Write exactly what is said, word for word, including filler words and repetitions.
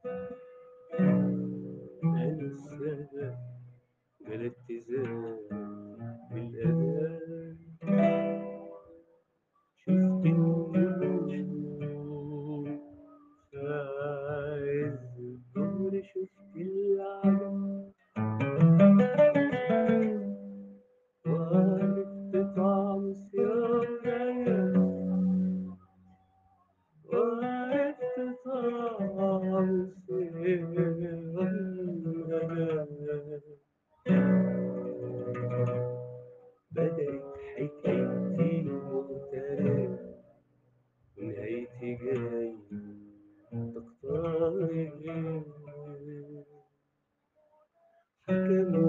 أنسى بلدت زاد بالأذان، شفت النجوم في عز الظهر، شفت العالم وعرفت طعم صيام، وعرفت طعم صيام. بدأت حكايتي مغترب ونهايتي جاي تقترب، حكم